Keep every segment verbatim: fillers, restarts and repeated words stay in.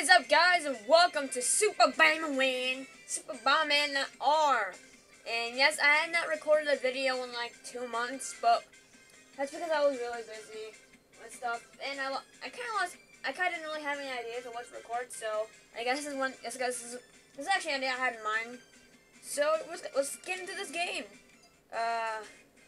What is up, guys, and welcome to Super Bomberman, Super Bomberman R. And yes, I had not recorded a video in like two months, but that's because I was really busy with stuff, and I, I kind of lost, I kind of didn't really have any ideas of what to record. So I guess this is one. This is this is actually an idea I had in mind. So let's, let's get into this game. Uh,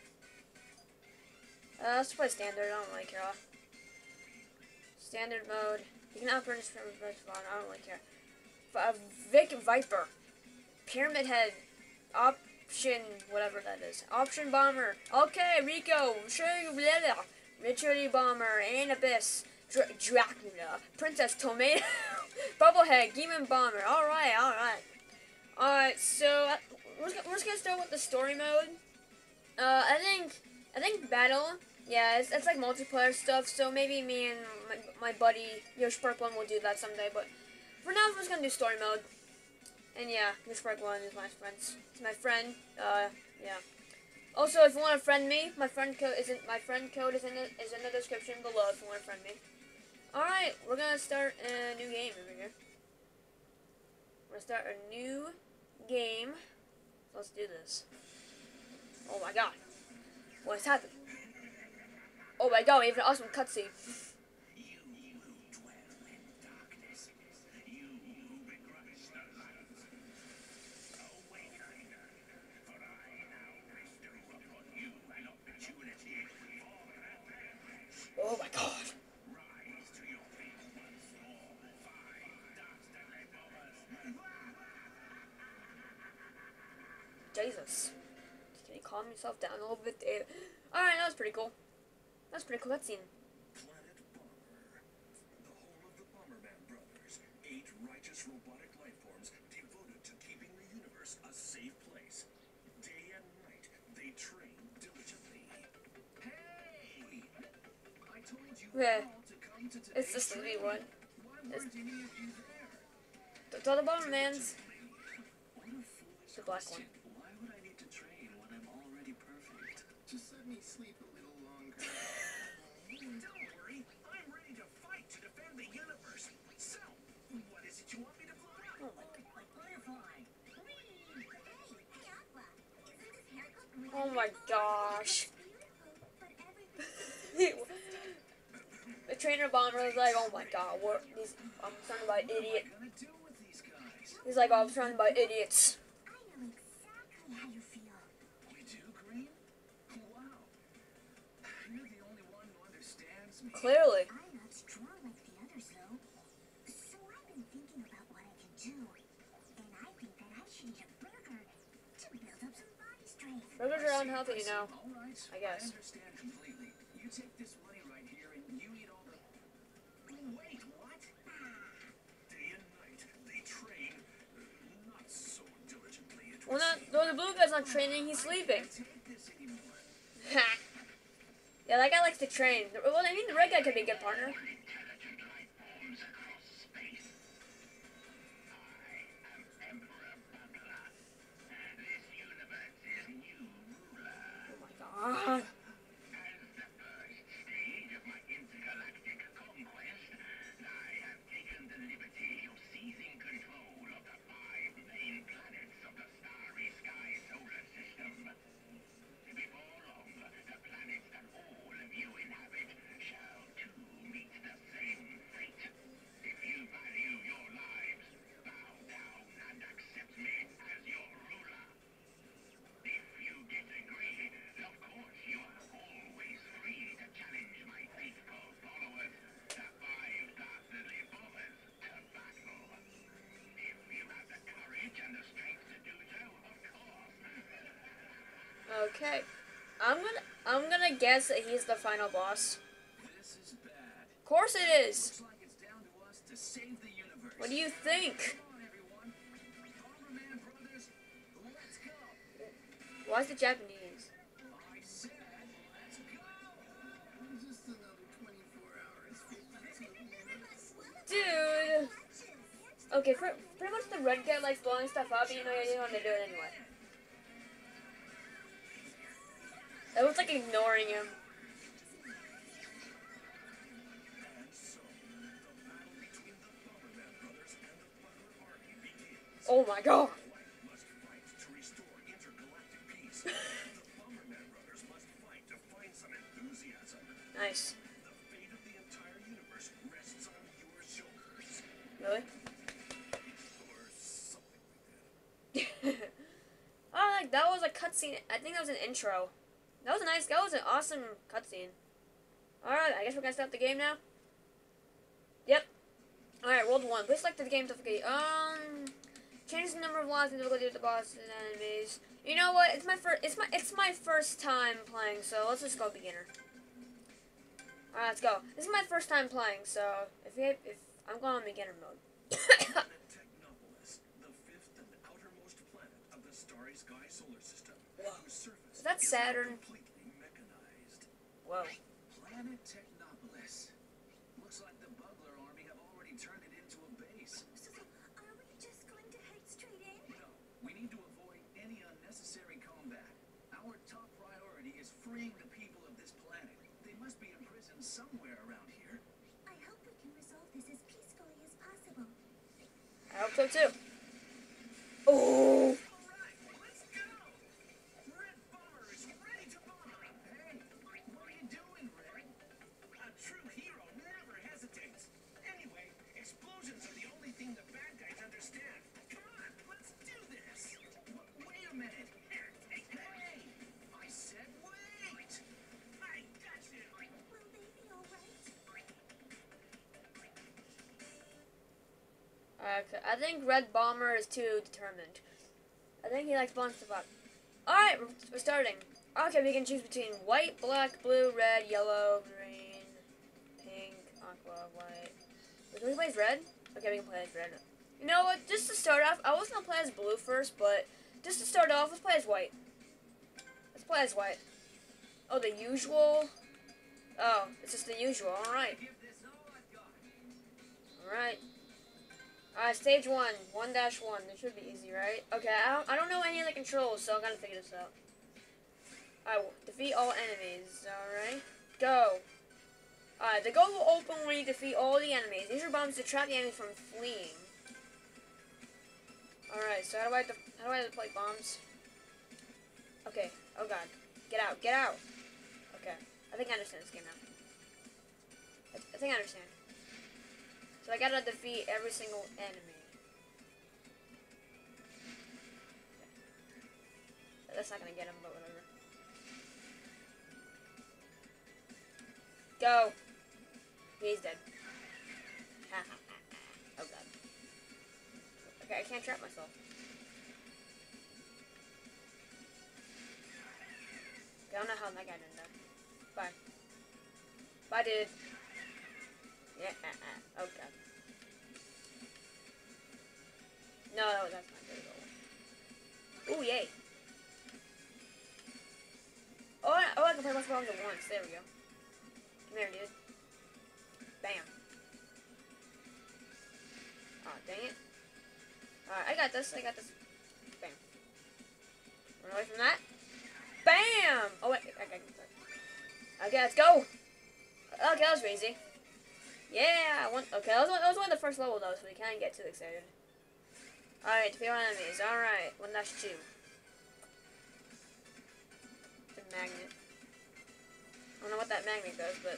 uh, let's play standard. I don't really care. Standard mode. You can operate this from first spawn. I don't really care. Uh, Vic Viper, Pyramid Head, Option, whatever that is. Option Bomber. Okay, Rico, sure, Richard Bomber, Anubis, Dra Dracula, Princess Tomato, Bubblehead, Demon Bomber. All right, all right, all right. So uh, we're just, we're just gonna start with the story mode. Uh, I think I think battle. Yeah, it's, it's like multiplayer stuff, so maybe me and my, my buddy Yosh Park One will do that someday, but for now I'm just gonna do story mode. And yeah, Yosh Park One is my friend. It's my friend. Uh, yeah. Also, if you want to friend me, my friend code is in my friend code is in the is in the description below if you want to friend me. Alright, we're gonna start a new game over here. We're gonna start a new game. So let's do this. Oh my god. What's happening? Oh my god, we have an awesome cutscene. Oh my god. Jesus. Can you calm yourself down a little bit, Dave? Alright, that was pretty cool. That's pretty cool cutscene. Planet Bomber, the home of the Bomberman brothers, eight righteous robotic life forms devoted to keeping the universe a safe place. Day and night, they train diligently. Hey! I told you Yeah. all to come to It's the today's sleepy one. Why weren't any of you there? The other Bomberman's What a foolish the black one. question. Why would I need to train when I'm already perfect? Just let me sleep a little longer. Don't worry, I'm ready to fight to defend the universe. So, what is it you want me to blow up? Oh my Like butterfly. Hey, Aqua. Isn't this haircut really Oh my gosh. beautiful? But everything The trainer bomber was like, oh my god, what these I'm surrounded by What idiot. am I gonna do with these guys? He's like, oh, I'm surrounded by idiots. I know exactly how you feel. You do, Green? Wow. You're the only one who understands me. Clearly. I'm not strong like the others, though. So I've been thinking about what I can do. And I think that I should eat a burger to build up some body strength. Burgers are unhealthy, you know. All right, I guess. I understand completely. You take this money right here and you eat all the... Wait, what? Day and night, they train, uh, not so diligently. It Well, would not, seem. though the blue guy's not training, he's sleeping. I can't take this anymore. Ha. Yeah, that guy likes to train. Well, I mean, the red guy could be a good partner. Intelligent life forms across space. I am Emperor Butler. This universe is new ruler. Oh my god. As the first stage of my intergalactic conquest, I have taken the liberty of seizing control of the five main planets of the starry sky solar system. Before long, the planets that all of you inhabit shall too meet the same fate. If you value your lives, bow down and accept me as your ruler. If you disagree, of course you are always free to challenge my faithful followers, the five dastardly bombers, to battle. If you have the courage and the strength to do so, of course. Okay. I'm gonna I'm gonna guess that he's the final boss. This is bad. Of course it is. Looks like it's down to us to save the universe. What do you think? Come on, everyone. Bomberman brothers, let's go. Why is the Japanese? I said, let's go. Just another twenty-four hours, fifty-two minutes. Dude. Okay, for, pretty much the red guy likes blowing stuff up, and you know you didn't want to do it anyway. It was like ignoring him. And so, the battle between the Bomberman brothers Oh my god. Light must fight to restore intergalactic peace. The Bomberman brothers must fight to find some enthusiasm. Nice. The fate of the entire universe rests on your shoulders. Really? Or something like that. Oh, like that was a cutscene. I think that was an intro. That was a nice. That was an awesome cutscene. All right, I guess we're gonna start the game now. Yep. All right, world one. Please select the game difficulty. Um, change the number of lives and difficulty of the bosses and enemies. You know what? It's my first. It's my. It's my first time playing, so let's just go beginner. All right, let's go. This is my first time playing, so if you, if I'm going on beginner mode. Planet Technopolis, the fifth and outermost planet of the starry sky solar system, whose surface Is that is Saturn? completely mechanized. Whoa. Planet Technopolis. Looks like the Bugler army have already turned it into a base. So, so are we just going to head straight in? No, we need to avoid any unnecessary combat. Our top priority is freeing the people of this planet. They must be imprisoned somewhere around here. I hope we can resolve this as peacefully as possible. I hope so too. Oh. Alright, let's go! Red Bomber is ready to bomb! Hey, what are you doing, Red? A true hero never hesitates. Anyway, explosions are the only thing the bad guys understand. Come on, let's do this! W- wait a minute. Here, take that. Hey, I said wait. I got you! Will they be alright? Okay, I think Red Bomber is too determined. I think he likes blowing stuff up. Alright, we're, we're starting. Okay, we can choose between white, black, blue, red, yellow, green, pink, aqua, white. Wait, can we play as red? Okay, we can play as red. You know what? Just to start off, I was going to play as blue first, but just to start off, let's play as white. Let's play as white. Oh, the usual? Oh, it's just the usual. Alright. Give this all I've got. Alright. Alright, stage one. one dash one. This should be easy, right? Okay, I don't, I don't know any of the controls, so I gotta figure this out. Alright, defeat all enemies. Alright. Go. Alright, the goal will open when you defeat all the enemies. These are bombs to trap the enemy from fleeing. Alright, so how do I def how do I deploy bombs? Okay. Oh god. Get out. Get out. Okay. I think I understand this game now. I, I think I understand. So I gotta defeat every single enemy. That's not gonna get him, but whatever. Go! He's dead. Oh god. Okay, I can't trap myself. Okay, I don't know how that guy didn't die. Bye. Bye, dude. Yeah, uh, uh, oh god. No, no, that's not good at all. Ooh, yay. Oh, I, oh, I can play most bombs at once. There we go. Come here, dude. Bam. Oh, dang it. Alright, I got this. I got this. Bam. Run away from that. Bam! Oh, wait. Okay, okay, let's go. Okay, that was easy. Yeah, one, okay, that was, one, that was one of the first level though, so we can't get too excited. Alright, defeat our enemies. Alright, one dash two. The magnet. I don't know what that magnet does, but...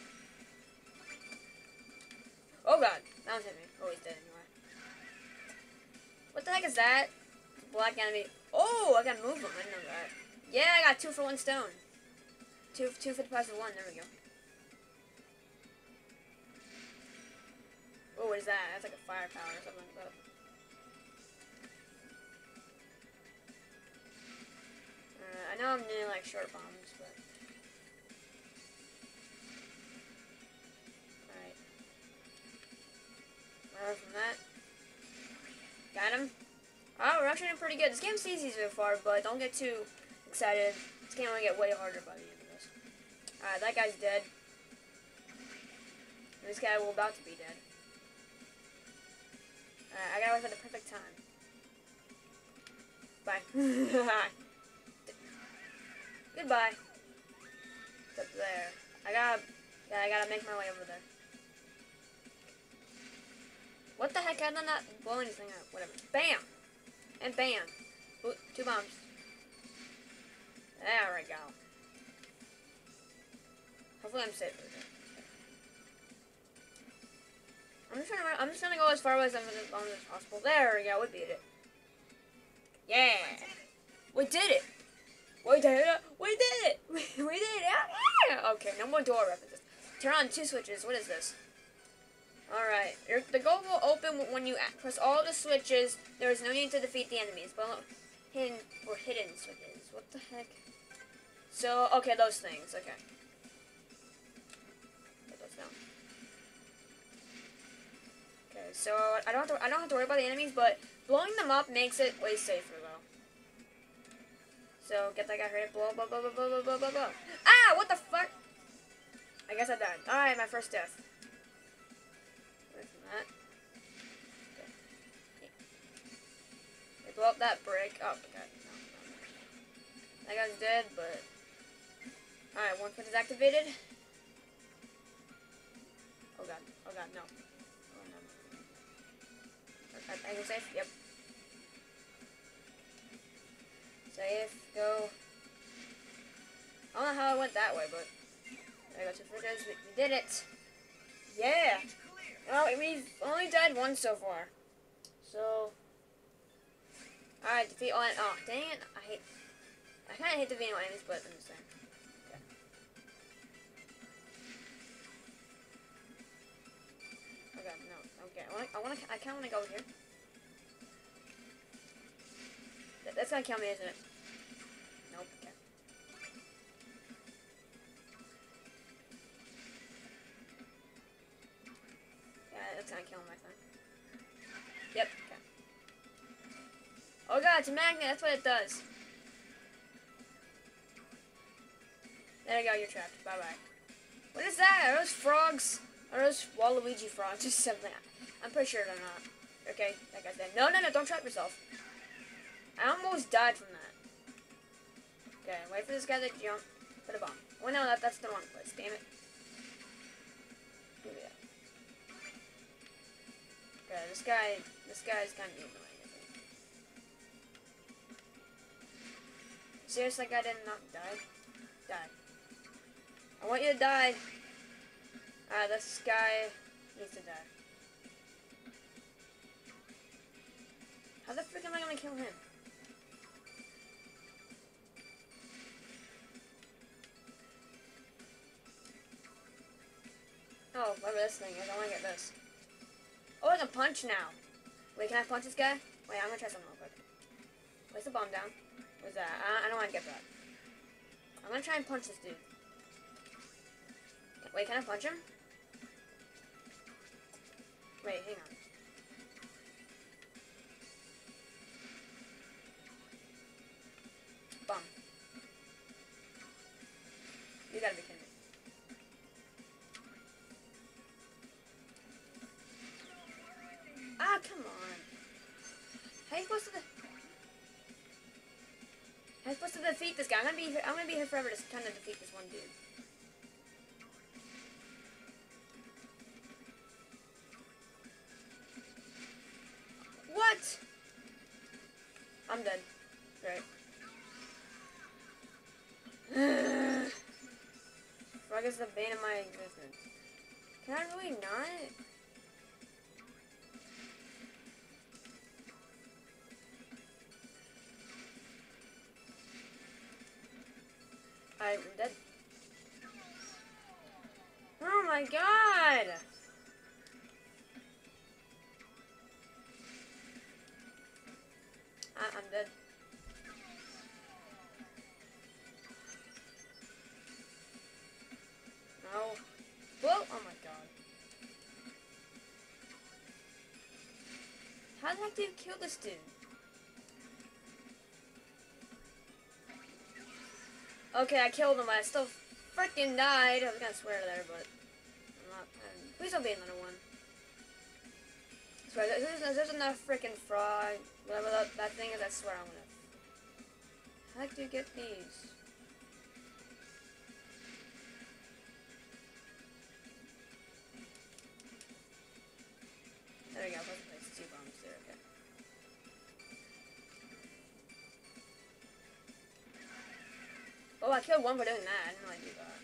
Oh god, that one's hit me. Oh, he's dead anyway. What the heck is that? Black enemy. Oh, I can move him. I didn't know that. Yeah, I got two for one stone. Two, two for the price of one. There we go. Oh, what is that? That's like a firepower or something like that. Uh, I know I'm doing like short bombs, but... Alright. Run from that. Got him. Oh, we're actually doing pretty good. This game's easy so far, but don't get too excited. This game will get way harder by the end of this. Alright, that guy's dead. And this guy will about to be dead. Alright, I gotta wait for the perfect time. Bye. Goodbye. It's up there. I gotta, yeah, I gotta make my way over there. What the heck? I done not blow anything up. Whatever. Bam! And bam. Ooh, two bombs. There we go. Hopefully I'm safe with it. I'm just trying to, I'm just gonna go as far away as, as long as possible. There we go, we beat it. Yeah. We did it. We did it. We did it. We did it. Yeah. Okay, no more door references. Turn on two switches. What is this? Alright. The goal will open when you press all the switches. There is no need to defeat the enemies. But hidden or hidden switches. What the heck? So, okay, those things. Okay. Put those down. Okay, so I don't have to I don't have to worry about the enemies, but blowing them up makes it way safer though. So get that guy hurt. Blow, blow, blow, blow, blow, blow, blow, blow. Ah! What the fuck? I guess I died. Alright, my first death. Away from that. Okay. Hey, blow up that brick. Oh, god. No, no, no. That guy's dead, but... Alright, one foot is activated. Oh god. Oh god, no. Oh no. I, I can save? Yep. Safe, go. I don't know how I went that way, but there we go, two fridges. We, we did it. Yeah. Well, we've only died once so far. So, alright, defeat all. Oh, dang it! I hate. I kind of hate defeating all enemies, but I'm just saying. Okay. Okay, no. Okay, I want. I want to. I kind of want to go over here. That, that's gonna kill me, isn't it? Nope. Okay. Yeah, that's gonna kill him, I think. Yep. Okay. Oh god, it's a magnet. That's what it does. There you go. You're trapped. Bye bye. What is that? Are those frogs? Are those Waluigi frogs or something? I'm pretty sure they're not. Okay, that guy's dead. No, no, no! Don't trap yourself. I almost died from that. Okay, wait for this guy to jump. Put a bomb. Oh no, that, that's the wrong place. Damn it. Give me that. Okay, this guy, this guy's kind of annoying, I think. Seriously, that guy did not die? Die. I want you to die. Ah, this guy needs to die. How the frick am I gonna kill him? Oh, whatever this thing is, I want to get this. Oh, I can punch now. Wait, can I punch this guy? Wait, I'm gonna try something real quick. Place the bomb down. What's that? I, I don't want to get that. I'm gonna try and punch this dude. Wait, can I punch him? Wait, hang on. Bomb. You gotta be kidding me. Ah, come on. How are you supposed to? How are you supposed to defeat this guy? I'm gonna be here. I'm gonna be here forever just trying to defeat this one dude. What? I'm dead. Great. Frog is the bane of my existence. Can I really not? I'm dead. Oh my god! I I'm dead. No. Whoa! Oh my god. How the heck did you kill this dude? Okay, I killed him, but I still freaking died. I was gonna swear there, but I'm not. I'm, please don't be another one. I swear, there's, there's enough freaking frog, whatever that, that thing is. I swear I'm gonna. How the heck do you get these? There we go. Let's place two bombs there. Okay. Oh, I killed one for doing that. I didn't really do that.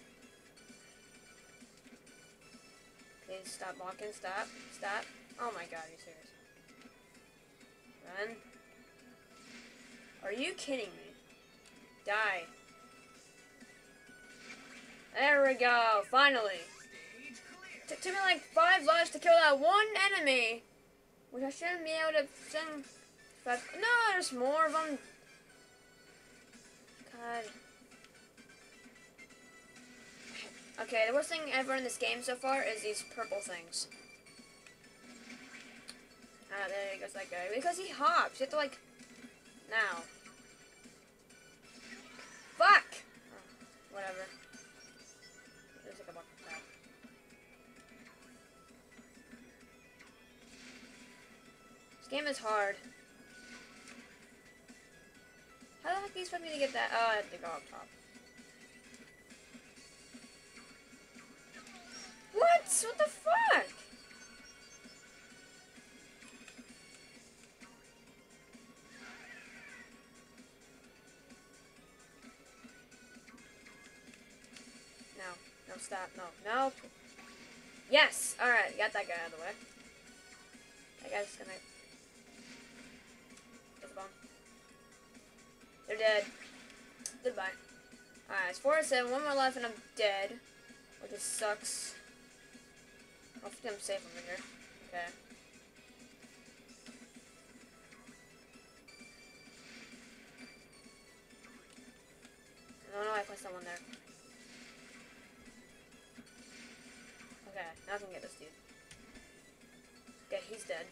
Please stop walking. Stop. Stop. Oh my god, are you serious? Run. Are you kidding me? Die. There we go. Finally. It took me like five lives to kill that one enemy. Which I shouldn't be able to send. But no, there's more of them. God. Okay, the worst thing ever in this game so far is these purple things. Ah, there goes that guy. Because he hops. You have to like. Now. Fuck! Oh, whatever. There's like a bucket of crap. This game is hard. How the heck do you expect me to get that? Oh, I have to go up top. What? What the fuck? No. No, stop. No. No. Yes! Alright, got that guy out of the way. That guy's gonna... Get the bomb. They're dead. Goodbye. Alright, it's four to seven. One more left and I'm dead. Which just sucks. Hopefully I'm safe over here. Okay. I don't know why I placed someone there. Okay, now I can get this dude. Okay, he's dead.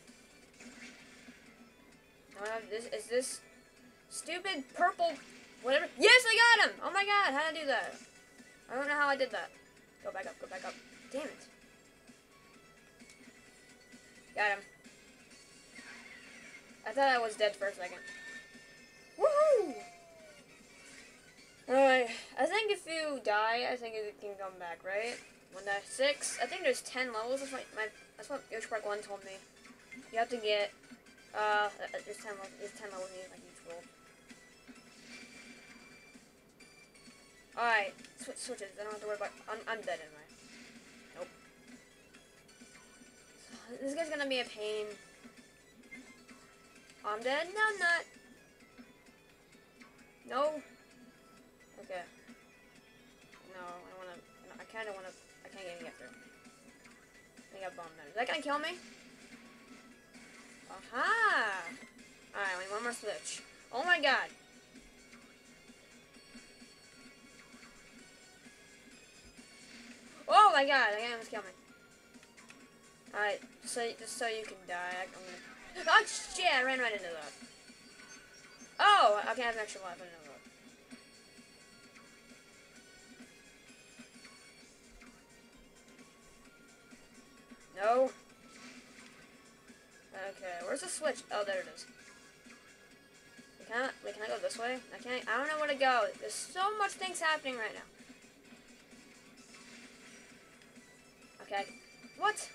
Now this is this stupid purple whatever. Yes, I got him! Oh my god, how did I do that? I don't know how I did that. Go back up, go back up. Damn it. Got him. I thought I was dead for a second. Woohoo! Alright, I think if you die, I think it can come back, right? One die. Six. I think there's ten levels. That's, my, my, that's what Yoshi Park one told me. You have to get, uh, there's ten levels, there's ten levels in like each world. Alright, switch switches. I don't have to worry about, I'm, I'm dead anyway. Nope. So, this guy's gonna be a pain. I'm dead? No, I'm not. No. Okay. No, I wanna, no, I kinda wanna, I can't even get through. I got bombed there. Is that gonna kill me? Aha! Alright, we need one more switch. Oh my god! Oh my god, that guy almost killed me. Alright, so, just so you can die, I'm gonna... Oh shit, I ran right into that. Oh, okay, I have an extra life, I didn't know that. No. Okay, where's the switch? Oh, there it is. We can't, wait, can I go this way? I can't, I don't know where to go. There's so much things happening right now. Okay, what?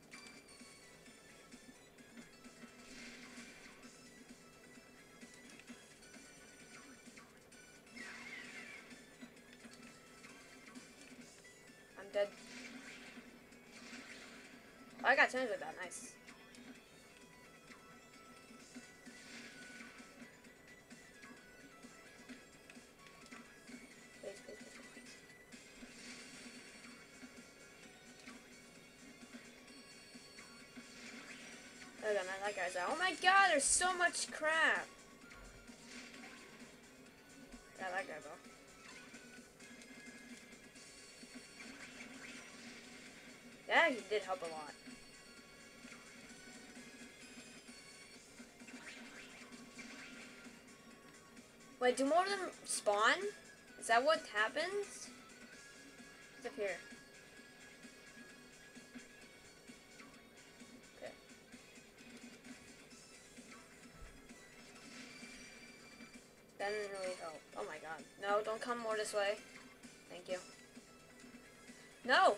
I'm dead. Oh, I got changed with that, nice. Please, please, please, please. Oh, man, that guy's out. Oh my god, there's so much crap. Yeah, that guy, though. That actually did help a lot. Wait, do more of them spawn? Is that what happens? What's up here? Okay. That didn't really help. Oh my god. No, don't come more this way. Thank you. No!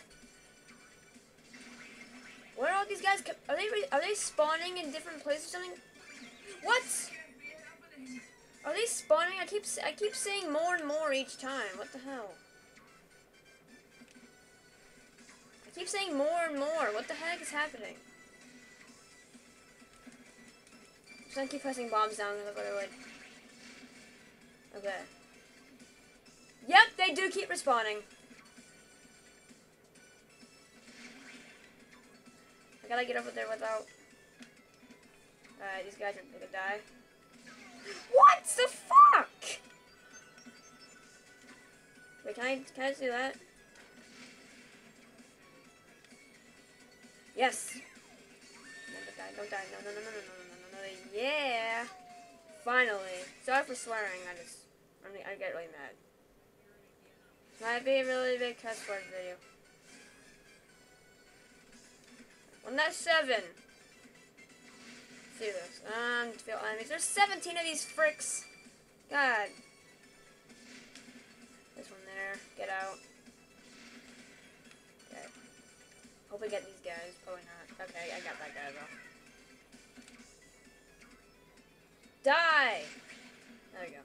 Where are all these guys? Are they are they spawning in different places or something? What? Are Are they spawning? I keep I keep seeing more and more each time. What the hell? I keep saying more and more. What the heck is happening? Just gonna keep pressing bombs down because I would. Okay. Yep, they do keep respawning. I gotta get over there without. Alright, these guys are gonna die. What the fuck? Wait, can I can I just do that? Yes. No, don't die, don't die. No, no, no, no, no, no, no, no, no. Yeah. Finally. Sorry for swearing. I just, I mean, I get really mad. Might be a really big cuss word video. Well, that's seven. Let's do this. Um, feel enemies. There's seventeen of these fricks. God. This one there. Get out. Okay. Hope we get these guys. Probably not. Okay, I got that guy though. Die! There we go.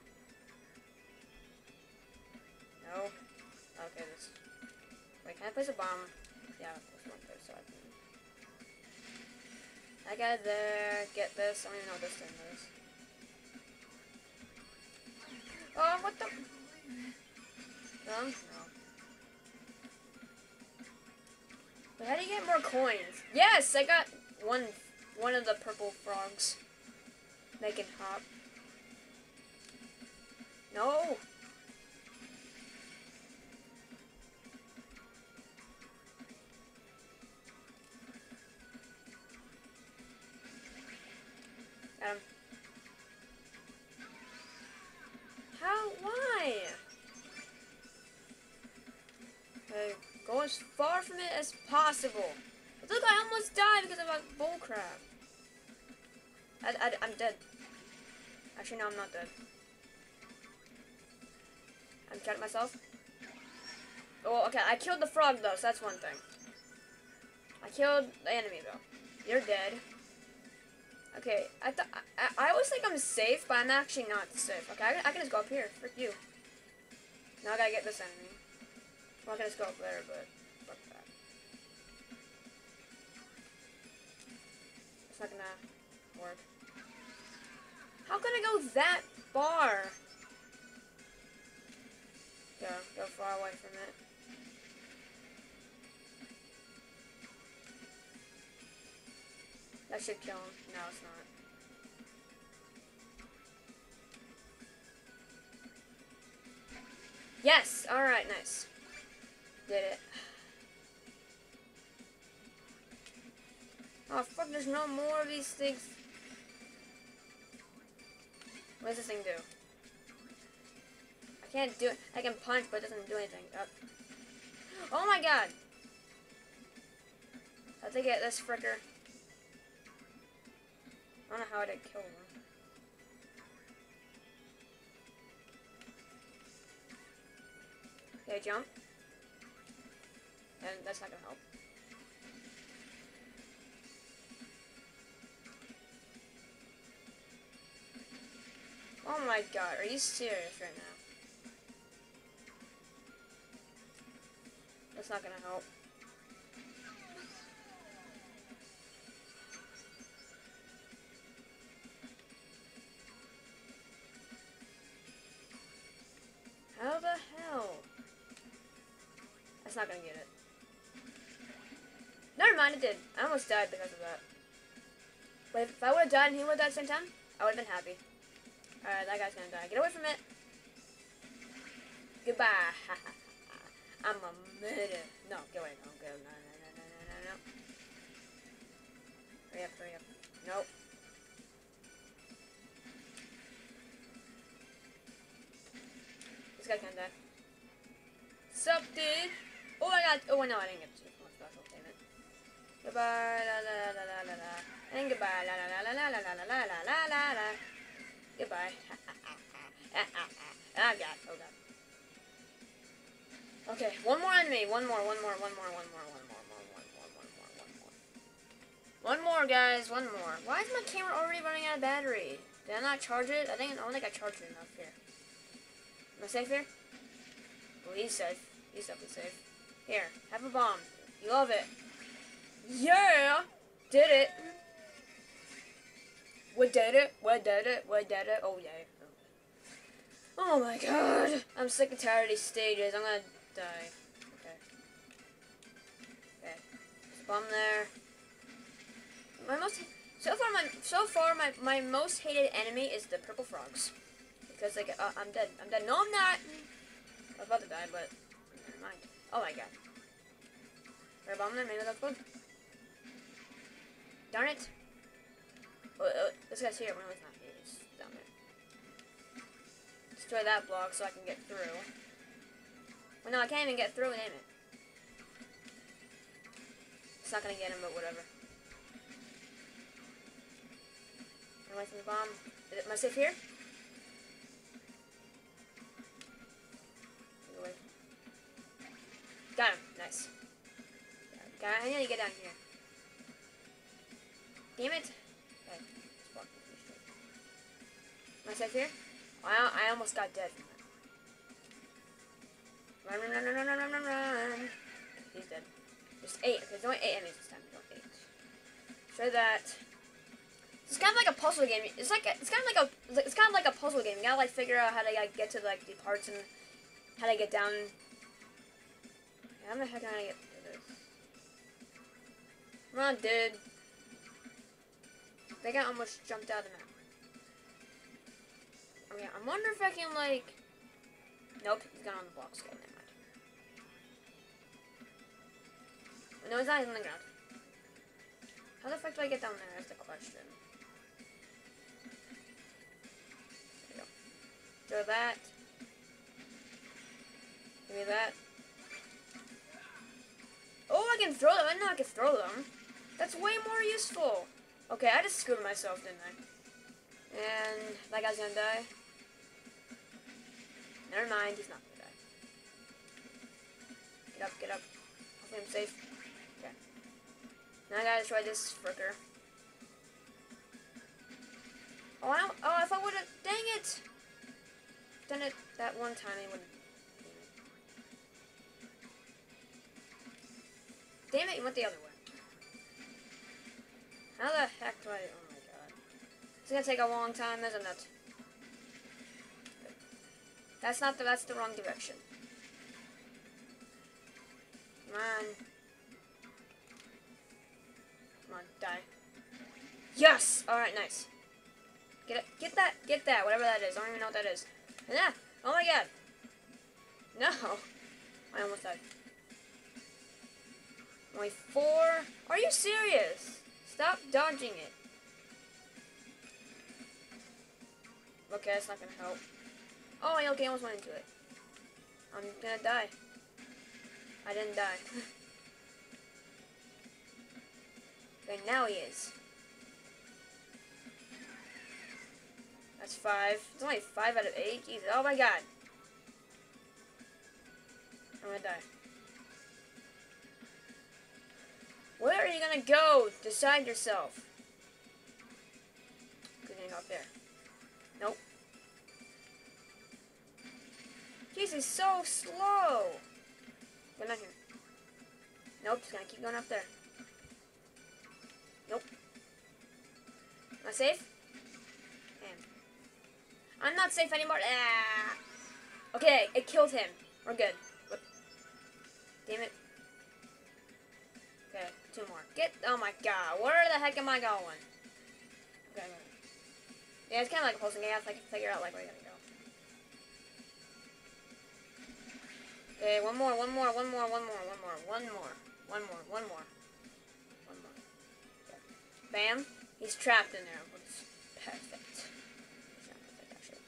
No. Okay, this. Wait, can I place a bomb? Yeah, this one place so I can. That guy there. Get this. I don't even know what this thing is. Oh, what the? Um, no. But how do you get more coins? Yes, I got one. One of the purple frogs. They can hop. No. Got him. How? Why? Okay, go as far from it as possible. Look, I almost died because of that bullcrap. I, I, I'm dead. Actually, no, I'm not dead. I'm shot at myself. Oh, okay, I killed the frog, though, so that's one thing. I killed the enemy, though. You're dead. Okay, I thought I, I always think I'm safe, but I'm actually not safe. Okay, I, I can just go up here. Frick you. Now I gotta get this enemy. Well, I can just go up there, but fuck that. It's not gonna work. How can I go that far? Go, go far away from it. That should kill him. No, it's not. Yes! Alright, nice. Did it. Oh, fuck, there's no more of these things. What does this thing do? I can't do it. I can punch, but it doesn't do anything. Oh, oh my god! I have to get this fricker. I don't know how I did kill him. Okay, jump. And that's not gonna help. Oh my god, are you serious right now? That's not gonna help. How the hell? That's not gonna get it. Never mind, it did. I almost died because of that. But if I would have died and he would have died at the same time, I would have been happy. Alright, that guy's gonna die. Get away from it. Goodbye. I'm a murder. No, get away. No, go. No, no, no, no, no, no, no. Hurry up, hurry up. Nope. This guy can't die. Sup, dude? Oh, I got. Oh, no, I didn't get two more special. Damn it. Goodbye. La la la la la la. And goodbye. La la la la la la la la la la la la. Goodbye. Oh god, oh god. Okay, one more enemy. One more, one more, one more, one more, one more, one more, one more, one more, one more. One more, guys, one more. Why is my camera already running out of battery? Did I not charge it? I think I don't think I charged it enough here. Am I safe here? Well, he's safe. He's definitely safe. Here, have a bomb. You love it. Yeah! Did it. We did it. We did it. We did it. Oh, yeah. Oh, my God. I'm sick and tired of these stages. I'm gonna die. Okay. Okay. There's a bomb there. My most... So far, my so far my, my most hated enemy is the purple frogs. Because, like, uh, I'm dead. I'm dead. No, I'm not. I was about to die, but never mind. Oh, my God. Is there a bomb there? Maybe that's good. Darn it. Oh, oh, this guy's here. No, he's not. He's down there. Destroy that block so I can get through. Well, no, I can't even get through. Damn it. It's not gonna get him, but whatever. Away from the bomb. Is it, am I safe here? Away. Got him. Nice. Got him. I need to get down here. Damn it. Okay. Am I safe here? Oh, I, I almost got dead from that. Run, run, run, run, run, run, run, run. He's dead. There's eight. Okay, there's only eight enemies this time. No, eight. Try that. It's kind of like a puzzle game. It's like a, it's kind of like a it's kind of like a puzzle game. You gotta like figure out how to like get to like the parts and how to get down. How the heck am I gonna get to this? Come on, dude. I think I almost jumped out of the map. Okay, I wonder if I can like. Nope, he's gone on the blocks. Okay, never mind. No, he's not. He's on the ground. How the fuck do I get down there? That's the question. Throw that. Give me that. Oh, I can throw them. I didn't know I could throw them. That's way more useful. Okay, I just screwed myself, didn't I? And that guy's gonna die. Never mind, he's not gonna die. Get up, get up. Hopefully I'm safe. Okay. Now I gotta try this fricker. Oh, I don't, oh, if I would've, dang it! Done it that one time, it wouldn't. Damn it, you went the other way. How the heck do I, oh my god. It's gonna take a long time, isn't it? That's not the, that's the wrong direction. Come on. Come on, die. Yes! Alright, nice. Get it, get that, get that, whatever that is. I don't even know what that is. Yeah! Oh my god! No! I almost died. Only four? Are you serious? Stop dodging it. Okay, that's not gonna help. Oh, okay, I almost went into it. I'm gonna die. I didn't die. Okay, now he is. That's five. It's only five out of eight. Jesus. Oh my god. I'm gonna die. Where are you gonna go? Decide yourself. Good thing up there. Nope. Jeez, he's so slow. Get down here. Nope, just gonna keep going up there. Nope. Am I safe? Damn. I'm not safe anymore. Ah. Okay, it killed him. We're good. What? Damn it. Okay, two more. Get. Oh my god. Where the heck am I going? Okay. Yeah, it's kind of like a pulsing game. I have to like, figure out like where you gotta go. Okay, one more, one more, one more, one more, one more, one more, one more, one more, one more. Okay. Bam. He's trapped in there. It's perfect. It's not perfect, actually.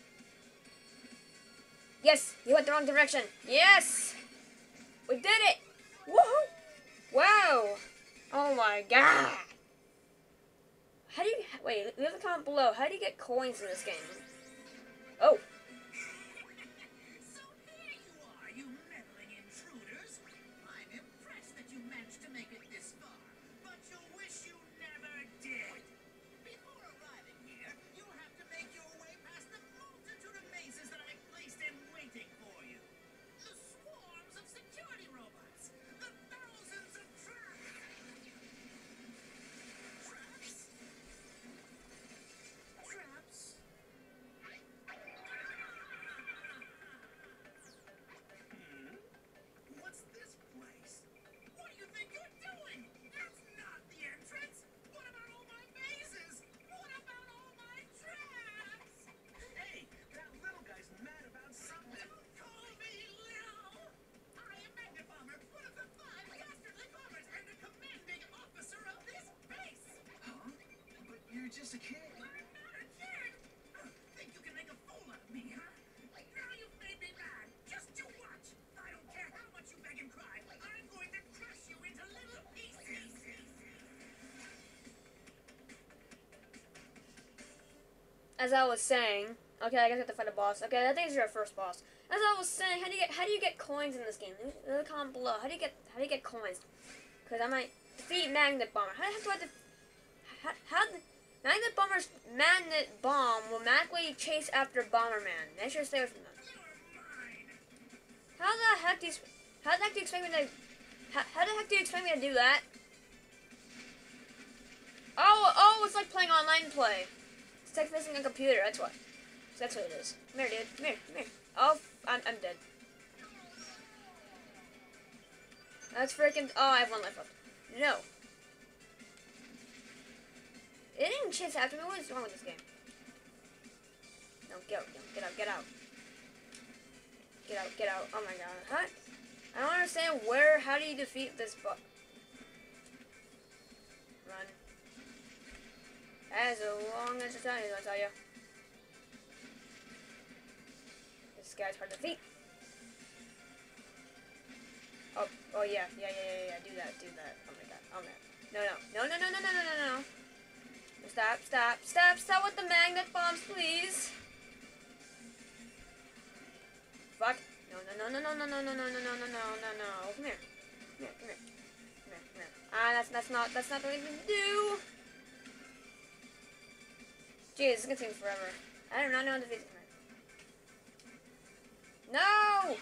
Yes! You went the wrong direction. Yes! We did it! Woohoo! Wow! Oh my god! How do you... Wait, leave a comment below. How do you get coins in this game? Oh! To as I was saying, okay, I guess I have to fight a boss. Okay, I think it's your first boss. As I was saying, how do you get how do you get coins in this game? Leave a comment below. How do you get how do you get coins? Because I might defeat Magnet Bomber. How, how do I def how, how the Magnet Bomber's Magnet Bomb will magically chase after Bomberman. Make sure to stay away from them. How the heck do you how the heck do you expect me to how, how the heck do you expect me to do that? Oh, oh, it's like playing online play. It's like facing a computer, that's what. That's what it is. Come here, dude. Come here, come here. Oh, I'm, I'm dead. That's freaking... Oh, I have one life left. No. It didn't chase after me. What is wrong with this game? No, get out. Get out, get out. Get out, get out. Oh my god. Huh? I don't understand where... How do you defeat this boss? Run. As long as it's time, I'll tell you. This guy's hard to defeat. Oh, oh yeah, yeah, yeah, yeah, yeah. Do that, do that. Oh my god. Oh man. No, no, no, no, no, no, no, no, no, no. Stop, stop, stop, stop with the magnet bombs, please. Fuck. No, no, no, no, no, no, no, no, no, no, no, no, no, no. Come here. Come here, come here. Come here, come here. Ah, that's that's not that's not the way to do. Jeez, it's gonna take me forever. I do not know how to defeat this man. No!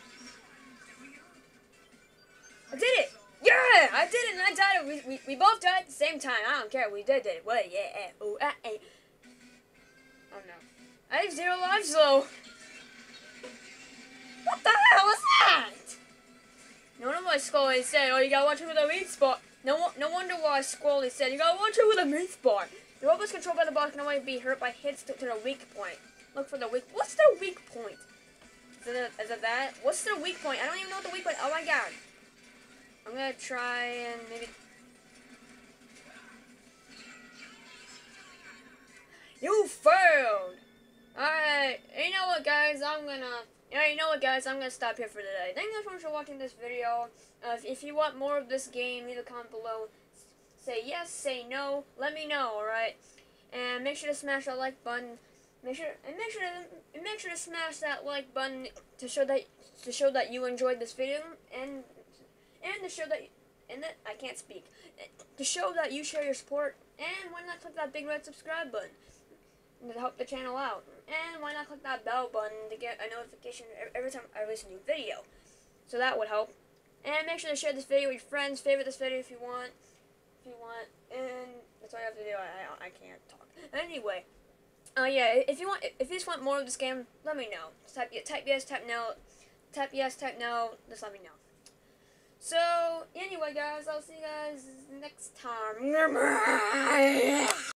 I did it! Yeah! I did it and I died. We, we, we both died at the same time. I don't care. We did it. What? Yeah. Eh, oh, ah, eh. Oh no. I have zero lives though. What the hell was that? No wonder why Scully said, oh, you gotta watch it with a weak spot. No, no wonder why Scully said, you gotta watch it with a weak spot. The robots controlled by the boss can only be hurt by hits to, to the weak point. Look for the weak... What's the weak point? Is it, is it that? What's the weak point? I don't even know what the weak point... Oh my god. I'm gonna try and maybe... You failed! Alright, you know what guys, I'm gonna... Yeah, you know what guys, I'm gonna stop here for today. Thank you so much for watching this video. Uh, if, if you want more of this game, leave a comment below. Say yes, say no, let me know, alright? And make sure to smash that like button. Make sure and make sure to and make sure to smash that like button to show that to show that you enjoyed this video and and to show that and that I can't speak. To show that you share your support, and why not click that big red subscribe button to help the channel out. And why not click that bell button to get a notification every time I release a new video. So that would help. And make sure to share this video with your friends, favorite this video if you want. If you want, and that's all you have to do. I, I, I can't talk. Anyway, uh, yeah, if you want, if you just want more of this game, let me know. Just type, type yes, type no, type yes, type no, just let me know. So, anyway, guys, I'll see you guys next time.